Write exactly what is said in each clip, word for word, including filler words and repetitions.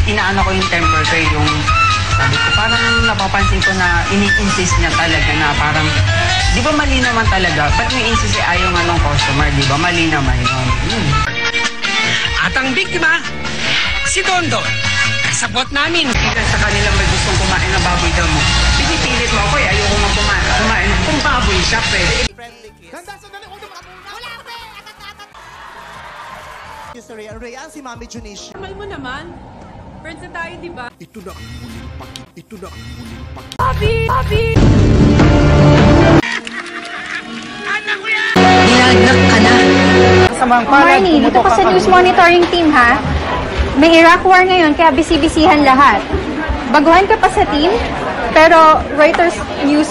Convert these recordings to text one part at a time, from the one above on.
inaano ko yung temper ko, yung sabi ko, parang napapansin ko na ini-insist niya talaga na parang, di ba mali naman talaga? Ba't may insist eh, ayaw nga ng customer, di ba? Mali naman yun. Hmm. At ang biktima, si Dondon. Kasabot namin. Ilan sa kanila may gustong kumain ng baboy daw mo. Pinipilit mo ako eh, ayoko nga kumain. Kumain kung baboy shop eh. Ganda, sandali, huwag yung makabuna. Wala pre! Yung sa Rhea, Rhea, si Mami Junicia. Mahal mo naman. Friends na tayo, di ba? Ito na ang muling paki. Ito na ang muling paki. Papi! Papi! Anak ko yan! Dinagnak ka na. Marnie, dito ka sa news monitoring team ha. May Iraq war ngayon kaya bisi-bisihan lahat. Baguhan ka pa sa team, pero Reuters News.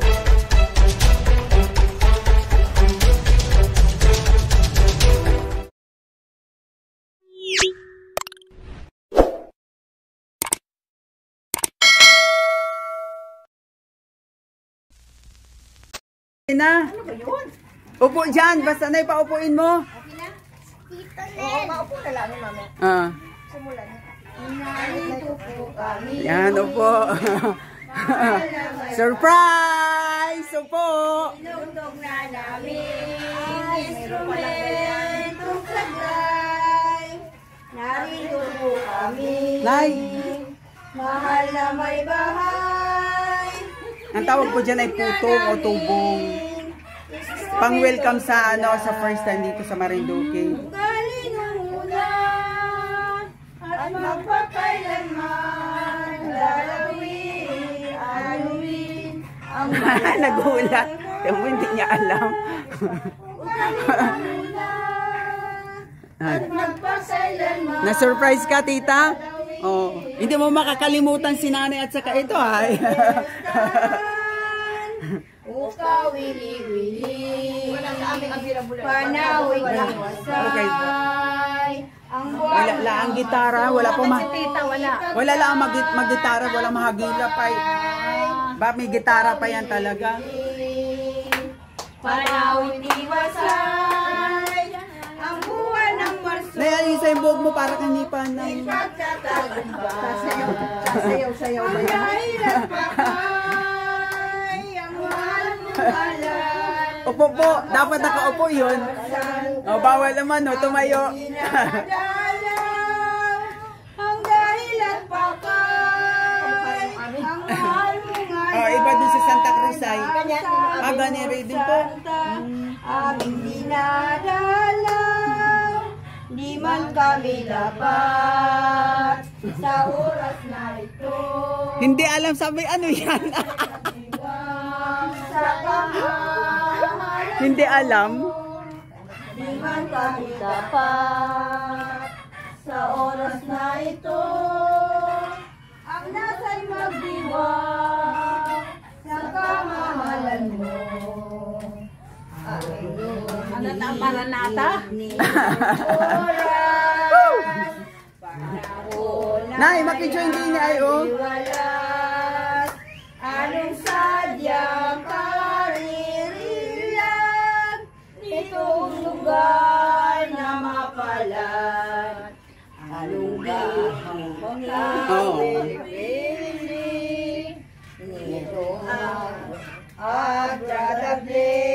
Na. Ano ba yun? Upo dyan, basta na ipaupuin mo. Okay na? Oo, maupo na lang, mami. Ah. Sumulan. Narito po kami. Yan, upo. Surprise! Upo! Inugtog na namin ang instrumentong saglay. Narito po kami. Nay! Mahal na may bahay. Ang tawag ko dyan ay putong o tubong. Pang-welcome sa ano sa first time dito sa Marinduque. Galing ang una at magpakailanman lalawin, anuin ang Nagulat. Yung hindi niya alam. at magpakailanman. Na-surprise ka, tita? Oh, hindi mo makakalimutan si nanay at saka ito, ay. Uka wili-wili, panawin ng wasay. Wala lang ang gitara, wala pa ma... Wala lang ang mag mag-gitara, wala mahagila pa. Ba, may gitara pa yan talaga. Panawin ni wasay, ang buwan ng Marso. Nay, isa yung buhok mo para kanipan ng... Sasayaw-sayaw ba yan? Upo po, dapat nakaupo yun. O, bawal naman, no, tumayo. Ang dahilan pakay, ang mahal mo nga. O, iba din sa Santa Cruz ay. Ah, ganyan rin din po. Aming dinadalaw, di man kami lapat sa oras na ito. Hindi alam sabi ano yan. Sa kamahalan, Hindi alam. di man kami dapat sa oras na ito. Ang nasa'y magdiwang sa kamahalan mo. Ano na ang maranata? Oras, panahon na Nay, makijoin din niya ay oh. iwalas, anong sadyang karirilag nitong lugar na mapalat. Anong gahang pagkakawili nito ang agradable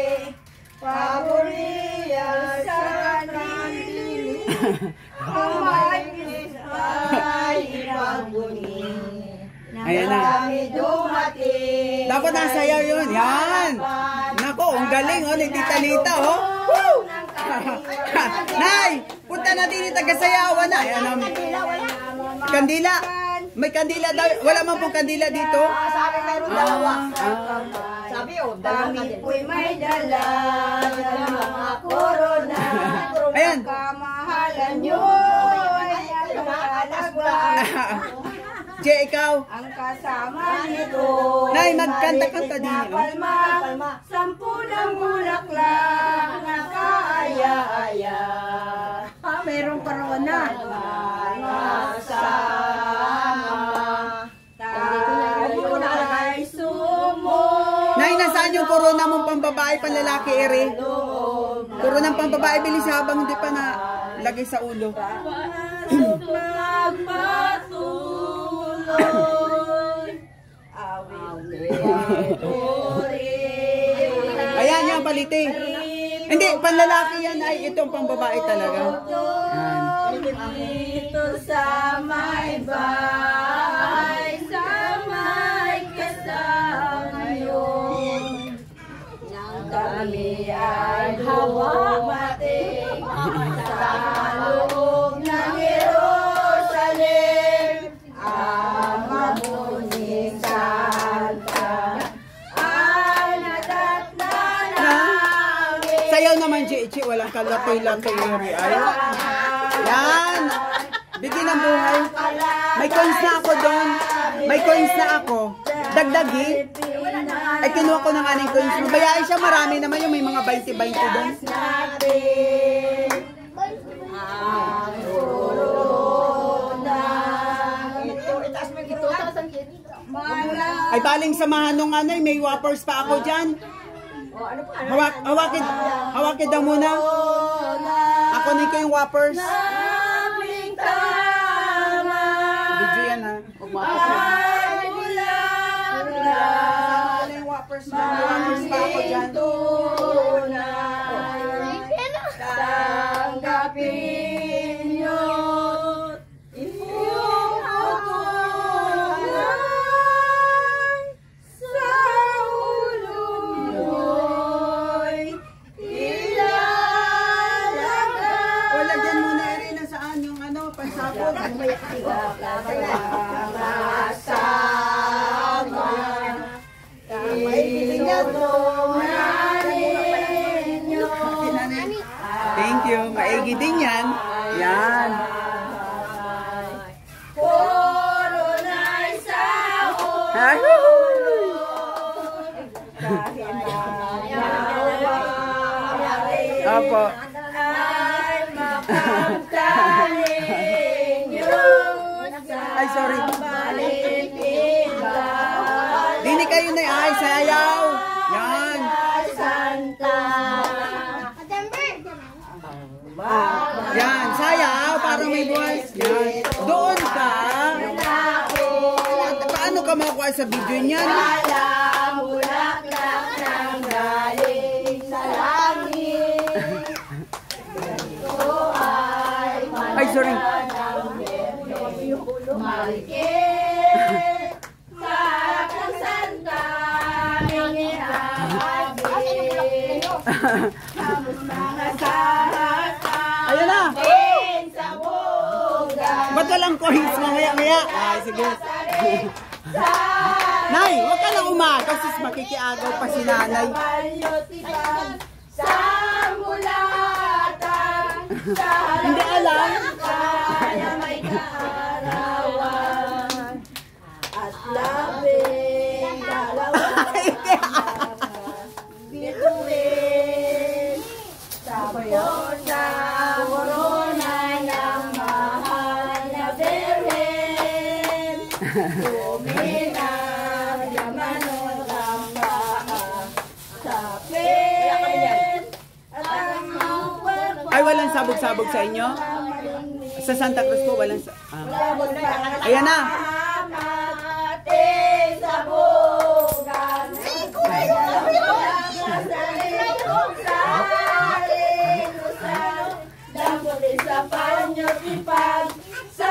paboriya sa kanili. Ang may ay ipaguni. Ayan na. Dumating. Dapat nasayaw yun. Yan. Nako, ang galing oh, ni Tita Lita oh. Woo! Nay, punta na din yung tagasayawan na. Ayan ang kandila. May kandila daw. Wala man pong kandila dito. Sabi mayroon dalawa. Ah. Sabi oh, damit po'y may dala ng mga korona. Ayan. Kamahalan nyo ay alagaan. Jay, ikaw. Ang kasama nito. Nay, magkanta-kanta din yun. Palma, sampu ng bulaklak na kaaya-aya. Ah, mayroong korona. Masama. Tayo ay sumo. Nay, nasaan yung corona mong pambabae, panlalaki, ere? Corona ng pambabae, bilis habang hindi pa na lagay sa ulo. Magpapalala. City. Hindi, panlalaki yan ay itong pambabae talaga. Yan. Dito sa may bahay, sa may kasama yun, nang kami ay humamating sa loob ng Jerusalem, ang mabuting Santa ay nadatna namin. Sayaw naman, Chichi, walang kalatoy-latoy ay. Yan. Bigyan ng buhay. May coins na ako doon. May coins na ako. Dagdagi. Ay, kinuha ko ng aning coins. Mabayaan siya, marami naman yung may mga twenty-twenty doon. Ay, baling samahan nung ano, may whoppers pa ako dyan. Hawak, hawakid, hawakid daw muna. Ako din ko yung whoppers. Video yan ha. Huwag mo ako. Yung whoppers na. May whoppers pa ako dyan. Tanggapin nyo yung putulan sa ulo mo'y ilalagay. O, lagyan muna rin na saan yung ano, pansabog. Kasama Thank you. Maigi din yan. Yan. puro na'y sahod. Ay, Opo. Ay makamtahin yung Ay, sorry. balikin ka. Dini kayo na ay, sayaw. Yan. Santa. Yan, sayaw. Parang may buhay. Yan. Doon ka. Paano ka makuha sa video niyan? Alam, bulaklak ng galing sa langit. Ito ay Ay, sorry. malikit. Sa Santa, hingin ang agit. Tapos mga sarata. Ayun na. Sa buga. Ba't walang coins mamaya-maya? Ay, sige. Nay, huwag ka lang umagaw sis makikiagaw pa si nanay. Sa mulatan, sa Hindi alam. kaya may kaarawan at labing dalawa bituin sa porta corona ng mahal na Birhen. Tuminag yamanot ang paa sa pen at ang mga Ay, walang sabog-sabog sa inyo? Sa Santa Cruz po, walang... sa- Ah. Ayan na. Mati sa bugan. Damutin sa panyo tipag sa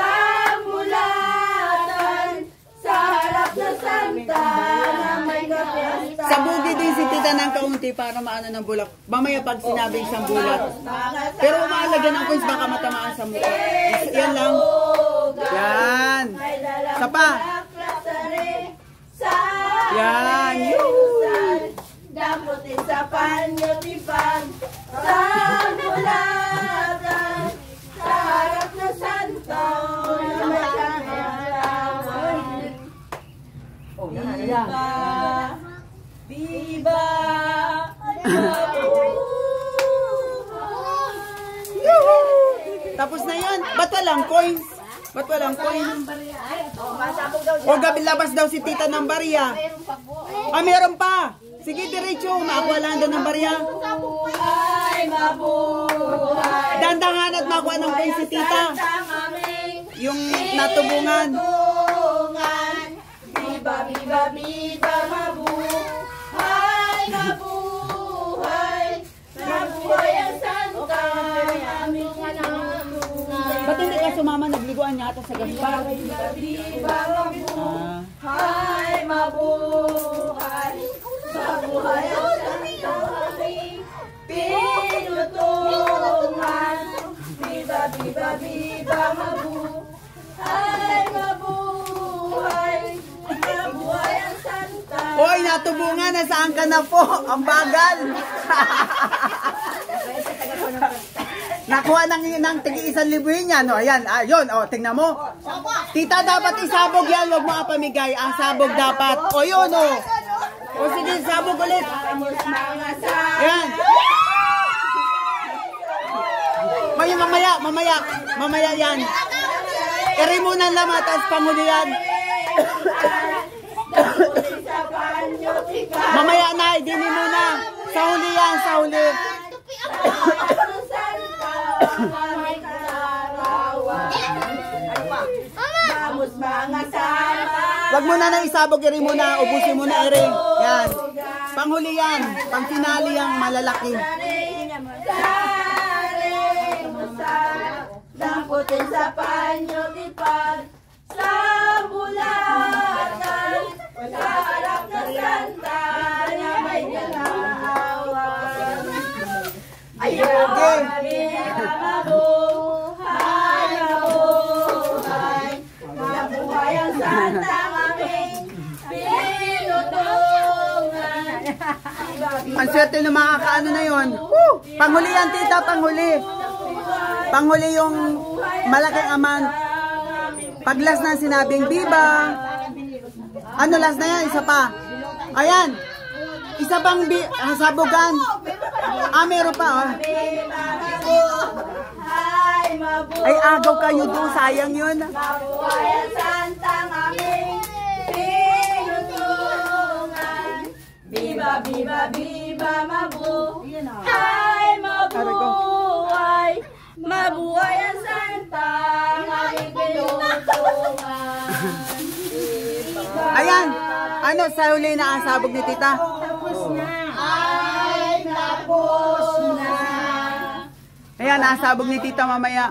mulatan sa harap na Santa na may kapiasta. Sa bugi din si tita ng kaunti para maano ng bulak. Mamaya pag sinabi isang bulat. Pero umaalagyan ng coins baka matamaan sa mukha. Yan lang. Yan. Sa pa. Yan. Damutin sa panyo tipag sa mulatan sa harap na Santa na may kapiasta. Viva! Viva! Tapos na yan. Ba't walang coins? Ba't walang coins? O gabi labas daw si tita ng barya. Ah, meron pa. Sige, diretso. Makuha lang doon ng barya. Mabuhay, mabuhay. Dandangan at makuha ng coins si tita. Yung natubungan. Viva, viva, viva, mabuhay, mabuhay, Ba't hindi ka sumama? Nagliguan niya ata sa Gaspar. Ah. Hay mabuhay, mabuhay ang santo aming pinutungan. Viva, viva, viva, mabuhay, mabuhay, mabuhay ang santa. Hoy, natubungan. Nasaan ka na po? Ang bagal. Nakuha ng, ng tigi isang libuhin niya, no? Ayan, ayun, o, tingnan mo. Tita, dapat isabog yan, huwag mo apamigay. Ang sabog dapat. O, yun, o. O, sige, sabog ulit. Ayan. May mamaya, mamaya, mamaya yan. Iri muna lang, tapos panguli yan. Mamaya na, dini muna. Sa huli yan, sa huli. Wag mo na nang isabog, iri mo na, ubusin mo na, iri. Yan. Panghuli yan, pang finale yung malalaki. Damputin sa panyo, tipag sa bulatan, sa harap na santa na may galawan. Ayaw kami ang mabuhay, mabuhay, mabuhay ang santa aming pinutungan. Ang swerte ng mga kaano na yun. Woo! Panghuli yan, tita, panghuli. Panghuli yung malaking amount. Pag last na sinabing Viva. Ano last na yan? Isa pa. Ayan. Isa pang bi sabugan. Ah, meron pa. Oh. Ay, agaw kayo doon. Sayang yun. Mabuhay ang santang aming pinutungan. Viva, viva, viva, mabuhay, mabuhay. Mabuhay ang santang aming pinutungan. Ayan. Ano, sa huli na ang sabog ni tita? Ay, tapos na. Ayan, ang sabog ni tita mamaya.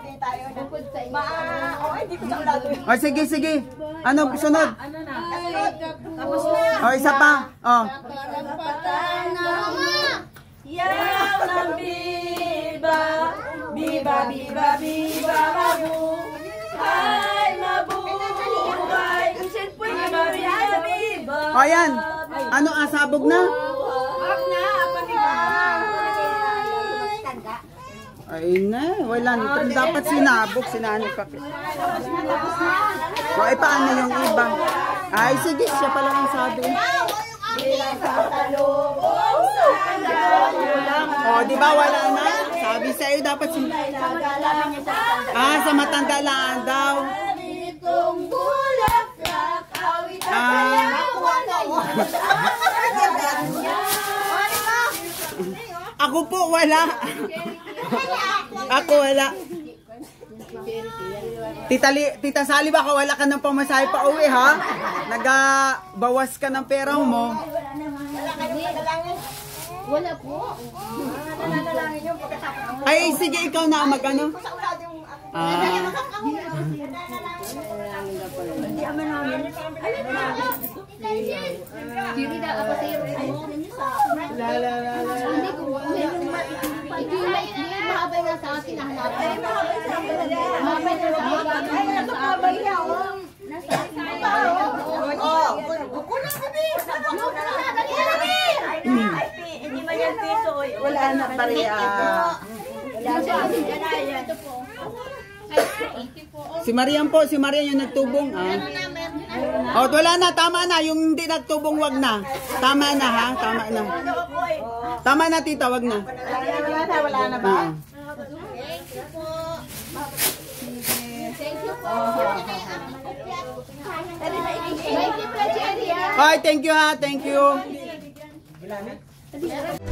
O, sige, sige. Ano, sunod? Tapos na. O, isa pa. O. Karapatan ng yaw ng biba. Biba, biba, biba, mabuhay, mabuhay. Biba, biba, biba. O, ayan. Ano, ang sabog na? Wag na, Ay na, wala nito. Dapat sinabog, sinanip pa. O, ay paano yung iba? Ay, sige, siya pala ang sabi. O, di ba wala na? Sabi sa'yo, dapat sin... Ah, sa matanda lang daw. Ah. Ako po, wala. Ako wala. Tita, Li, Tita Sally, baka wala ka ng pamasahe pa uwi, ha? Nagabawas ka ng pera mo. Wala po. Ay, sige, ikaw na mag-ano? Ah. Hindi na ako sa'yo. La la la la. Hindi ko. Ito yung mahabay na sa akin na hanapin. Mahabay na sa akin. Ay, nakakabay na ako. Nasa akin. Oo. Buko na kami. Buko na kami. Hindi man yan piso. Wala na pareha. Ito po. Si Marian po, si Marian yung nagtubong. Ah. O, wala na, tama na. Yung hindi nagtubong, wag na. Tama na, ha? Tama na. Tama na, tita, wag na. Wala na ba? Ah. Thank you po. Ay, thank you, ha? Thank you.